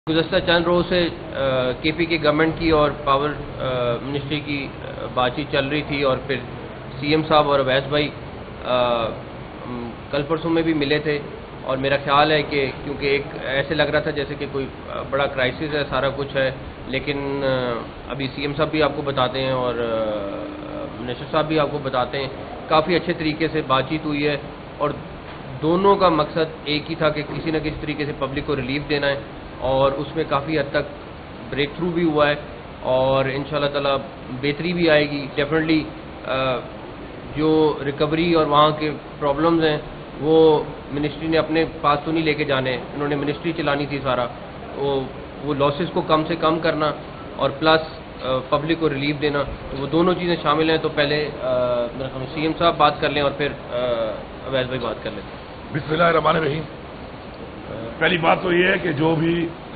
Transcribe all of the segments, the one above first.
گزشتہ چند روز سے کے پی کے گورنمنٹ کی اور پاور منسٹری کی بات چیت چل رہی تھی، اور پھر سی ایم صاحب اور اویس بھائی کل پرسوں میں بھی ملے تھے، اور میرا خیال ہے کہ کیونکہ ایک ایسے لگ رہا تھا جیسے کہ کوئی بڑا کرائسس ہے، سارا کچھ ہے، لیکن ابھی سی ایم صاحب بھی آپ کو بتاتے ہیں اور منسٹر صاحب بھی آپ کو بتاتے ہیں، کافی اچھے طریقے سے بات چیت ہوئی ہے، اور دونوں کا مقصد ایک ہی تھا کہ کسی نہ کسی طریقے سے پبلک کو ریلیف دینا ہے، اور اس میں کافی حد تک بریک تھرو بھی ہوا ہے، اور ان شاء اللہ تعالیٰ بہتری بھی آئے گی ڈیفینیٹلی۔ جو ریکوری اور وہاں کے پرابلمز ہیں وہ منسٹری نے اپنے پاس تو نہیں لے کے جانے، انہوں نے منسٹری چلانی تھی سارا، وہ لاسز کو کم سے کم کرنا اور پلس پبلک کو ریلیف دینا، تو وہ دونوں چیزیں شامل ہیں۔ تو پہلے سی ایم صاحب بات کر لیں اور پھر اویس بھائی بات کر لیں۔ بسم اللہ الرحمن الرحیم۔ پہلی بات تو یہ ہے کہ جو بھی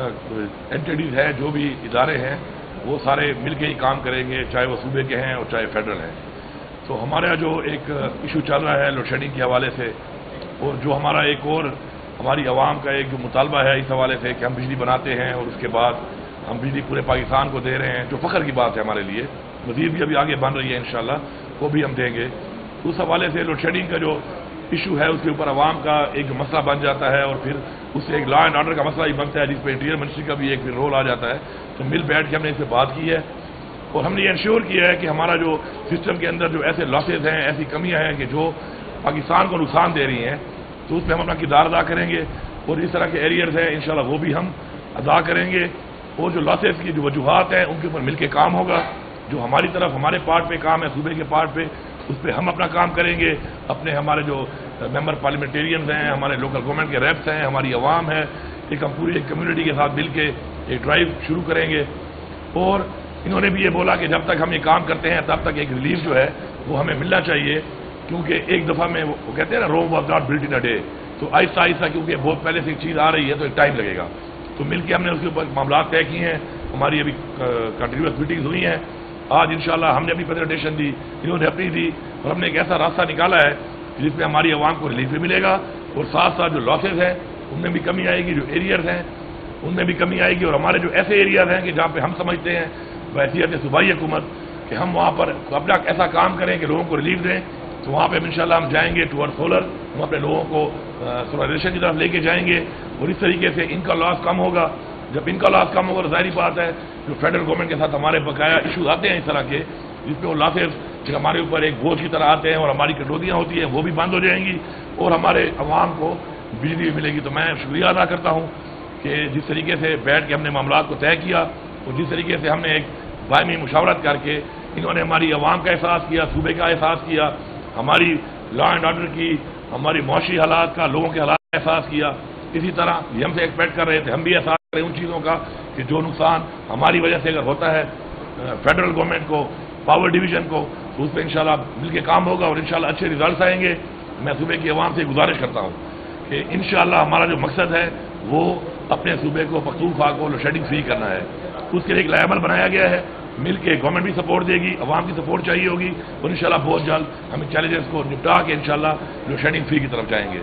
اینٹیٹیز ہیں، جو بھی ادارے ہیں، وہ سارے مل کے ہی کام کریں گے، چاہے وہ صوبے کے ہیں اور چاہے فیڈرل ہیں۔ تو ہمارا جو ایک ایشو چل رہا ہے لوڈ شیڈنگ کے حوالے سے، اور جو ہمارا ایک اور ہماری عوام کا ایک جو مطالبہ ہے اس حوالے سے کہ ہم بجلی بناتے ہیں اور اس کے بعد ہم بجلی پورے پاکستان کو دے رہے ہیں، جو فخر کی بات ہے ہمارے لیے، مزید بھی ابھی آگے بن رہی ہے انشاءاللہ، وہ بھی ہم دیں گے۔ اس حوالے سے لوڈ شیڈنگ کا جو ایشو ہے اس کے اوپر عوام کا ایک مسئلہ بن جاتا ہے، اور پھر اس سے ایک لا اینڈ آرڈر کا مسئلہ ہی بنتا ہے، جس پہ انٹیریئر منسٹری کا بھی ایک رول آ جاتا ہے۔ تو مل بیٹھ کے ہم نے اس سے بات کی ہے، اور ہم نے یہ انشور کیا ہے کہ ہمارا جو سسٹم کے اندر جو ایسے لاسز ہیں، ایسی کمیاں ہیں کہ جو پاکستان کو نقصان دے رہی ہیں، تو اس میں ہم اپنا کردار ادا کریں گے، اور اس طرح کے ایریئرز ہیں انشاءاللہ وہ بھی ہم ادا کریں گے، اور جو لاسز کی جو وجوہات ہیں ان کے اوپر مل کے کام ہوگا۔ جو ہماری طرف ہمارے پارٹ پہ کام ہے، صوبے کے پارٹ پہ، اس پہ ہم اپنا کام کریں گے، اپنے ہمارے جو ممبر پارلیمنٹیرینز ہیں، ہمارے لوکل گورنمنٹ کے ریپس ہیں، ہماری عوام ہے، ایک ہم پوری ایک کمیونٹی کے ساتھ مل کے ایک ڈرائیو شروع کریں گے۔ اور انہوں نے بھی یہ بولا کہ جب تک ہم یہ کام کرتے ہیں تب تک ایک ریلیف جو ہے وہ ہمیں ملنا چاہیے، کیونکہ ایک دفعہ میں وہ کہتے ہیں نا Rome was not built in a day, تو آہستہ آہستہ کیونکہ بہت پہلے سے ایک چیز آ رہی ہے تو ایک ٹائم لگے گا۔ تو مل کے ہم نے اس کے اوپر معاملات طے کیے ہیں، ہماری ابھی کنٹینیوس میٹنگز ہوئی ہیں، آج انشاءاللہ ہم نے اپنی پریزنٹیشن دی، انہوں نے اپنی دی، اور ہم نے ایک ایسا راستہ نکالا ہے جس میں ہماری عوام کو ریلیف بھی ملے گا، اور ساتھ ساتھ جو لاسز ہیں ان میں بھی کمی آئے گی، جو ایریاز ہیں ان میں بھی کمی آئے گی، اور ہمارے جو ایسے ایریاز ہیں کہ جہاں پہ ہم سمجھتے ہیں بحیثیت صوبائی حکومت کہ ہم وہاں پر اپنا ایسا کام کریں کہ لوگوں کو ریلیف دیں، تو وہاں پہ انشاءاللہ ہم جائیں گے ٹوورڈ سولر، ہم اپنے لوگوں کو سولرائزیشن کی طرف لے کے جائیں گے، اور اس طریقے سے ان کا لاس کم ہوگا۔ جب ان کا لاس کم ہوگا تو ظاہری بات ہے جو فیڈرل گورنمنٹ کے ساتھ ہمارے بقایا ایشوز آتے ہیں اس طرح کے، جس پہ وہ لاسز پھر ہمارے اوپر ایک بوجھ کی طرح آتے ہیں اور ہماری کٹوتیاں ہوتی ہیں، وہ بھی بند ہو جائیں گی، اور ہمارے عوام کو بجلی بھی ملے گی۔ تو میں شکریہ ادا کرتا ہوں کہ جس طریقے سے بیٹھ کے ہم نے معاملات کو طے کیا، اور جس طریقے سے ہم نے ایک باہمی مشاورت کر کے انہوں نے ہماری عوام کا احساس کیا، صوبے کا احساس کیا، ہماری لا اینڈ آرڈر کی، ہماری معاشی حالات کا، لوگوں کے حالات کا احساس کیا۔ اسی طرح یہ ہم سے ایکسپیکٹ کر رہے تھے، ہم بھی احساس کریں ان چیزوں کا کہ جو نقصان ہماری وجہ سے اگر ہوتا ہے فیڈرل گورنمنٹ کو، پاور ڈویژن کو، تو اس پہ انشاءاللہ مل کے کام ہوگا اور انشاءاللہ اچھے ریزلٹس آئیں گے۔ میں صوبے کی عوام سے گزارش کرتا ہوں کہ انشاءاللہ ہمارا جو مقصد ہے وہ اپنے صوبے کو، پختونخوا کو لوڈ شیڈنگ فری کرنا ہے، اس کے لیے ایک لائحہ عمل بنایا گیا ہے، مل کے گورنمنٹ بھی سپورٹ دے گی، عوام کی سپورٹ چاہیے ہوگی، اور انشاءاللہ بہت جلد ہم ان چیلنجز کو نپٹا کے انشاءاللہ لوڈ شیڈنگ فری کی طرف جائیں گے۔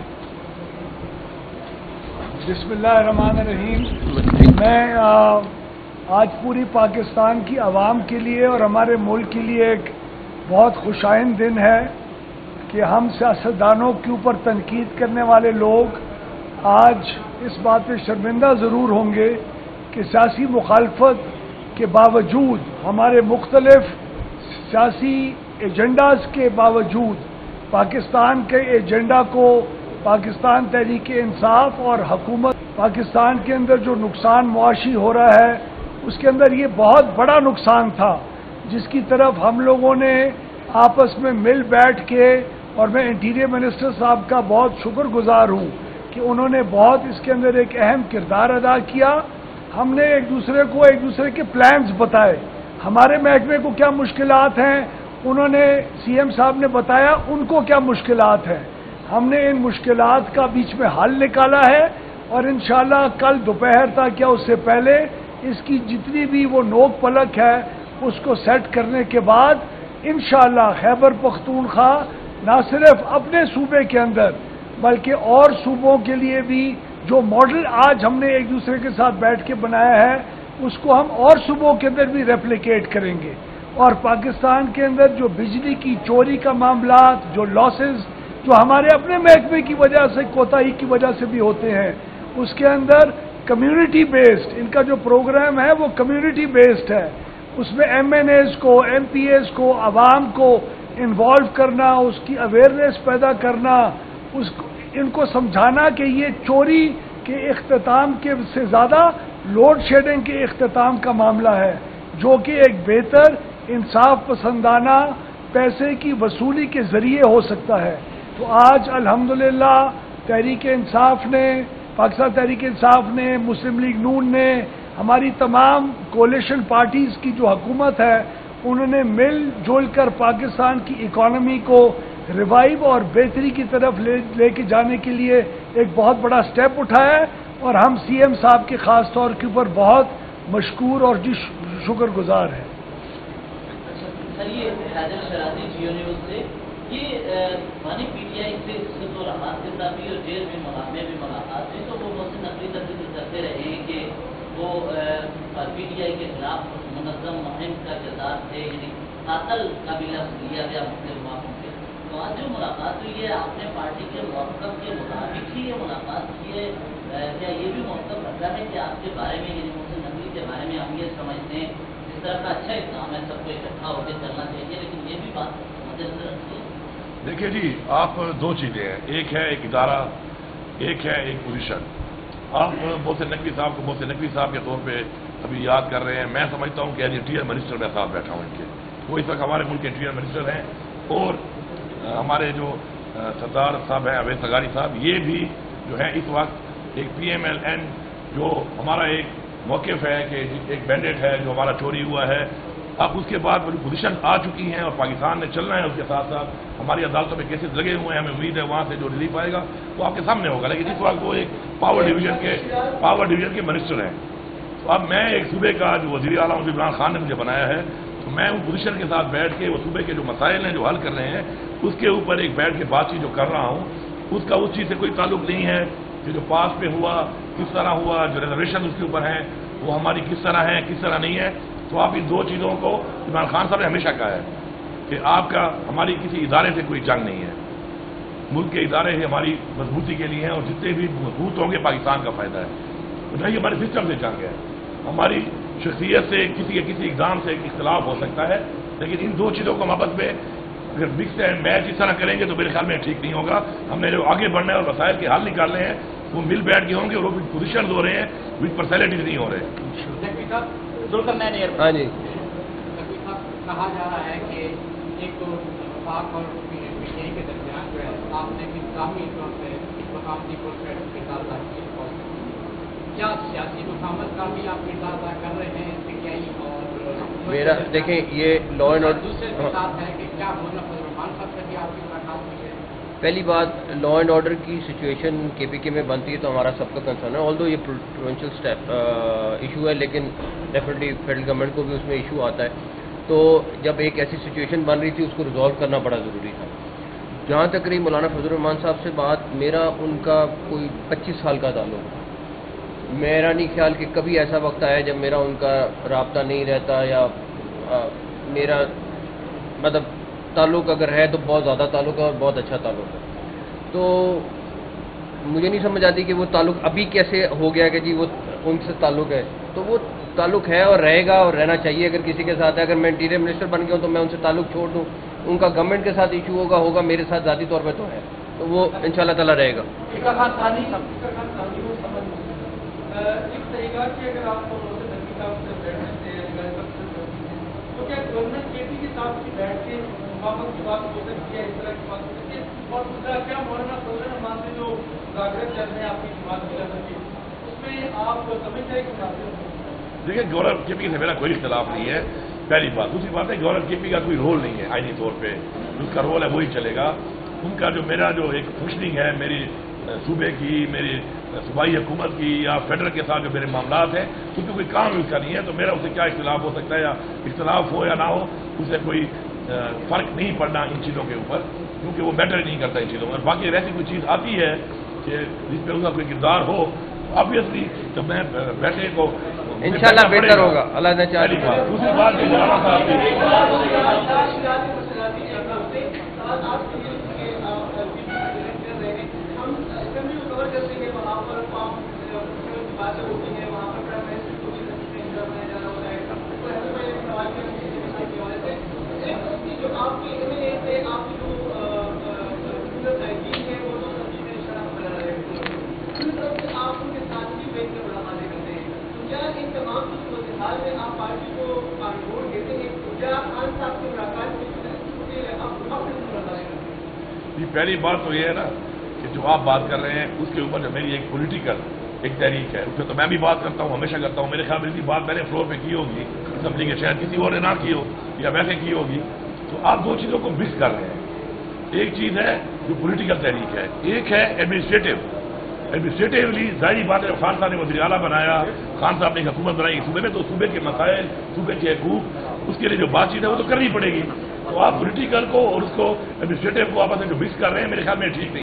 بسم اللہ الرحمن الرحیم۔ میں آج پوری پاکستان کی عوام کے لیے اور ہمارے ملک کے لیے ایک بہت خوشائند دن ہے کہ ہم سیاستدانوں کے اوپر تنقید کرنے والے لوگ آج اس بات پہ شرمندہ ضرور ہوں گے کہ سیاسی مخالفت کے باوجود، ہمارے مختلف سیاسی ایجنڈاز کے باوجود، پاکستان کے ایجنڈا کو پاکستان تحریک انصاف اور حکومت پاکستان کے اندر جو نقصان معاشی ہو رہا ہے اس کے اندر یہ بہت بڑا نقصان تھا، جس کی طرف ہم لوگوں نے آپس میں مل بیٹھ کے، اور میں انٹیریئر منسٹر صاحب کا بہت شکر گزار ہوں کہ انہوں نے بہت اس کے اندر ایک اہم کردار ادا کیا۔ ہم نے ایک دوسرے کے پلانز بتائے، ہمارے محکمے کو کیا مشکلات ہیں، انہوں نے سی ایم صاحب نے بتایا ان کو کیا مشکلات ہیں، ہم نے ان مشکلات کا بیچ میں حل نکالا ہے، اور انشاءاللہ کل دوپہر تک یا اس سے پہلے اس کی جتنی بھی وہ نوک پلک ہے اس کو سیٹ کرنے کے بعد انشاءاللہ خیبر پختونخوا نہ صرف اپنے صوبے کے اندر بلکہ اور صوبوں کے لیے بھی جو ماڈل آج ہم نے ایک دوسرے کے ساتھ بیٹھ کے بنایا ہے اس کو ہم اور صوبوں کے اندر بھی ریپلیکیٹ کریں گے. اور پاکستان کے اندر جو بجلی کی چوری کا معاملات، جو لاسز جو ہمارے اپنے محکمے کی وجہ سے، کوتاہی کی وجہ سے بھی ہوتے ہیں، اس کے اندر کمیونٹی بیسڈ ان کا جو پروگرام ہے وہ کمیونٹی بیسڈ ہے. اس میں ایم این ایز کو، ایم پی ایز کو، عوام کو انوالو کرنا، اس کی اویئرنیس پیدا کرنا، ان کو سمجھانا کہ یہ چوری کے اختتام کے سے زیادہ لوڈ شیڈنگ کے اختتام کا معاملہ ہے، جو کہ ایک بہتر انصاف پسندانہ پیسے کی وصولی کے ذریعے ہو سکتا ہے. تو آج الحمدللہ تحریک انصاف نے، پاکستان تحریک انصاف نے، مسلم لیگ نون نے، ہماری تمام کولیشن پارٹیز کی جو حکومت ہے انہوں نے مل جل کر پاکستان کی اکانومی کو ریوائیو اور بہتری کی طرف لے کے جانے کے لیے ایک بہت بڑا سٹیپ اٹھایا ہے، اور ہم سی ایم صاحب کے خاص طور کے اوپر بہت مشکور اور شکر گزار ہیں. سر یہ حیدر شرازی جیو نیوز سے یہ مانی پی ٹی آئی سے تو رحمان کے ساتھ بھی اور جیل میں بھی ملاقات ہوئی، تو وہ مجھ سے نقلی تبدیل کرتے رہے ہیں کہ وہ پی ٹی آئی کے خلاف منظم مہم کا کردار تھے، یعنی قاتل کا بھی لفظ لیا گیا مختلف مواقع پہ. تو آج جو ملاقات ہوئی ہے آپ نے پارٹی کے موقف کے مطابق ہی یہ ملاقات کی ہے، کیا یہ بھی موقف رکھا ہے کہ آپ کے بارے میں، یعنی محسن نقوی کے بارے میں ہم یہ سمجھتے ہیں اس طرح کا اچھا اقدام ہے، سب کو اکٹھا ہو کے چلنا چاہیے، لیکن یہ بھی بات مد نظر رکھیے؟ دیکھیے جی، آپ دو چیزیں ہیں، ایک ہے ایک ادارہ، ایک ہے ایک پوزیشن. آپ محسن نقوی صاحب کو محسن نقوی صاحب کے طور پہ ابھی یاد کر رہے ہیں. میں سمجھتا ہوں کہ ایز انٹیریئر منسٹر میں ساتھ بیٹھا ہوں ان کے. وہ اس وقت ہمارے ملک کے انٹیریئر منسٹر ہیں، اور ہمارے جو سردار صاحب ہیں اویس اغاری صاحب، یہ بھی جو ہے اس وقت ایک پی ایم ایل این جو ہمارا ایک موقف ہے کہ ایک بینڈیٹ ہے جو ہمارا چوری ہوا ہے. اب اس کے بعد بڑی پوزیشن آ چکی ہیں اور پاکستان نے چلنا ہے. اس کے ساتھ ساتھ ہماری عدالتوں میں کیسز لگے ہوئے ہیں، ہمیں امید ہے وہاں سے جو ریلیف آئے گا وہ آپ کے سامنے ہوگا. لیکن اس وقت وہ ایک پاور ڈویژن کے منسٹر ہیں. تو اب میں ایک صوبے کا جو وزیر اعلیٰ عمران خان نے مجھے بنایا ہے، تو میں ان پوزیشن کے ساتھ بیٹھ کے وہ صوبے کے جو مسائل ہیں جو حل کر رہے ہیں اس کے اوپر ایک بیٹھ کے بات چیت جو کر رہا ہوں، اس کا اس چیز سے کوئی تعلق نہیں ہے کہ جو پاس پہ ہوا کس طرح ہوا، جو ریزرویشن اس کے اوپر ہیں وہ ہماری کس طرح ہیں کس طرح نہیں ہے. تو آپ ان دو چیزوں کو عمران خان صاحب نے ہمیشہ کہا ہے کہ آپ کا ہماری کسی ادارے سے کوئی جنگ نہیں ہے. ملک کے ادارے ہماری مضبوطی کے لیے ہیں، اور جتنے بھی مضبوط ہوں گے پاکستان کا فائدہ ہے. نہیں ہمارے سسٹم سے جنگ ہے. ہماری شخصیت سے کسی اقدام سے اختلاف ہو سکتا ہے، لیکن ان دو چیزوں کو ہم آپس میں اگر مکس اینڈ میچ اس طرح کریں گے تو میرے خیال میں ٹھیک نہیں ہوگا. ہم نے جو آگے بڑھنا ہے اور وسائل کے حل نکالنے ہیں وہ مل بیٹھ کے ہوں گے، اور وہ پوزیشن ہو رہے ہیں، وتھ پرسنالٹیز نہیں ہو رہے ہیں. ہاں جی، کہا جا رہا ہے کہ ایک تو پاک اور پی ٹی آئی کے درمیان جو ہے آپ نے انتظامی طور پہ مقامی طور پہ کردار ادا کیا. کیا سیاسی مقامت کا بھی آپ کردار ادا کر رہے ہیں پی ٹی آئی؟ اور میرا دیکھیں یہ لا اینڈ آرڈر دوسرے کے ساتھ ہے کہ کیا مولانا فضل الرحمان صاحب سے بھی آپ کی ملاقات ہوئی ہے؟ پہلی بات لا اینڈ آرڈر کی سچویشن کے پی کے میں بنتی ہے تو ہمارا سب کا کنسرن ہے. آلدو یہ پروونشل اسٹیپ ایشو ہے، لیکن ڈیفینیٹلی فیڈرل گورنمنٹ کو بھی اس میں ایشو آتا ہے. تو جب ایک ایسی سچویشن بن رہی تھی اس کو ریزالو کرنا بڑا ضروری تھا. جہاں تک رہی مولانا فضل الرحمان صاحب سے بات، میرا ان کا کوئی 25 سال کا تعلق ہے. میرا نہیں خیال کہ کبھی ایسا وقت آیا جب میرا ان کا رابطہ نہیں رہتا، یا میرا مطلب تعلق اگر ہے تو بہت زیادہ تعلق ہے اور بہت اچھا تعلق ہے. تو مجھے نہیں سمجھ آتی کہ وہ تعلق ابھی کیسے ہو گیا کہ جی وہ ان سے تعلق ہے. تو وہ تعلق ہے اور رہے گا اور رہنا چاہیے. اگر کسی کے ساتھ ہے، اگر میں انٹیریئر منسٹر بن گیا ہوں تو میں ان سے تعلق چھوڑ دوں، ان کا گورنمنٹ کے ساتھ ایشو ہوگا میرے ساتھ ذاتی طور پہ تو ہے، تو وہ انشاءاللہ تعالیٰ رہے گا. اس طریقہ کہ اگر آپ کو بیٹھنے سے تو کیا گورنمنٹ کے پی کے ساتھ بھی بیٹھ کے موافقت کی بات ہو سکتی ہے، اس طرح کی بات ہو سکتی ہے؟ اور دوسرا کیا مولانا فضل الرحمان سے جو مذاکرات چل رہے ہیں آپ کی جماعت کی طرف سے، اس میں آپ سمجھتے ہیں کہ دیکھیں گورنر کے پی سے میرا کوئی اختلاف نہیں ہے، پہلی بات. دوسری بات ہے گورنر کے پی کا کوئی رول نہیں ہے آئینی طور پہ، اس کا رول ہے وہی چلے گا. ان کا جو میرا جو ایک فنکشننگ ہے میری صوبے کی، میری صوبائی حکومت کی یا فیڈرل کے ساتھ جو میرے معاملات ہیں اس میں کوئی کام اس کا نہیں ہے. تو میرا اس سے کیا اختلاف ہو سکتا ہے، یا اختلاف ہو یا نہ ہو اس سے کوئی فرق نہیں پڑنا ان چیزوں کے اوپر، کیونکہ وہ میٹر نہیں کرتا ان چیزوں میں. باقی اگر ایسی کوئی چیز آتی ہے کہ جس پہ اس کا کوئی کردار ہو، آبویسلی جب میں بیٹے کو انشاءاللہ بہتر ہوگا، اللہ نے چاہا۔ دوسری بات جو مولانا صاحب کی پہلی بات تو یہ ہے نا کہ جو آپ بات کر رہے ہیں اس کے اوپر جو میری ایک پولیٹیکل ایک تحریک ہے، اس پہ تو میں بھی بات کرتا ہوں، ہمیشہ کرتا ہوں۔ میرے خیال میں بات میں نے فلور پہ کی ہوگی اسمبلی کے، شاید کسی اور نے نہ کی ہو یا ویسے کی ہوگی، تو آپ دو چیزوں کو مکس کر رہے ہیں۔ ایک چیز ہے جو پولیٹیکل تحریک ہے، ایک ہے ایڈمنسٹریٹولی ظاہری بات ہے۔ خان صاحب نے وزیر اعلیٰ بنایا، خان صاحب نے حکومت بنائی صوبے میں، تو صوبے کے مسائل، صوبے کے حقوق، اس کے لیے جو بات چیت ہے وہ تو کرنی پڑے گی۔ تو آپ پولیٹیکل کو اور اس کو ایڈمنسٹریٹو کو آپس میں جو مکس کر رہے ہیں، میرے خیال میں ٹھیک نہیں۔